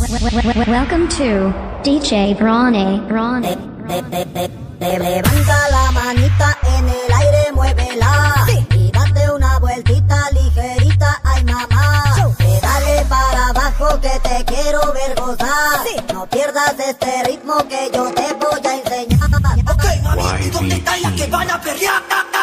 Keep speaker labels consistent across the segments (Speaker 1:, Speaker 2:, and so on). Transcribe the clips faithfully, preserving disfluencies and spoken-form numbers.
Speaker 1: Welcome to D J Ronnie. Ronnie.
Speaker 2: Te, te, te, te levanta la manita en el aire, muévela. Sí. Y date una vueltita ligerita, ay mamá. Que dale para abajo que te quiero ver gozar. Sí. No pierdas este ritmo que yo te voy a enseñar.
Speaker 3: Ok, mami, ¿y dónde están las que van a perrear?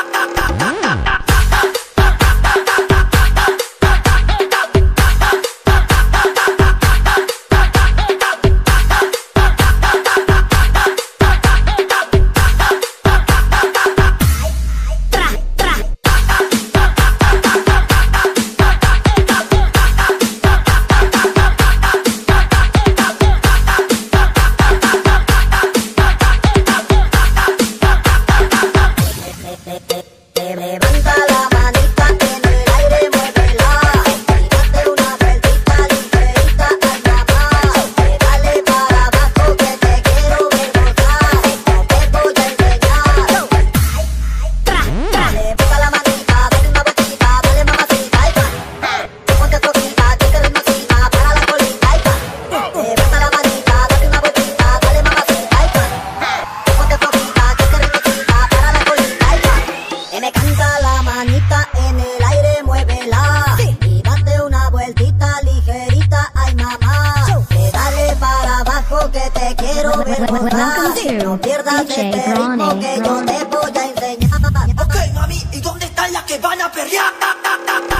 Speaker 1: Welcome to
Speaker 2: No pierdas
Speaker 1: D J
Speaker 2: este ritmo
Speaker 1: Ronnie.
Speaker 2: que yo te voy a enseñar.
Speaker 3: Ok, mami, ¿y dónde están las que van a perrear?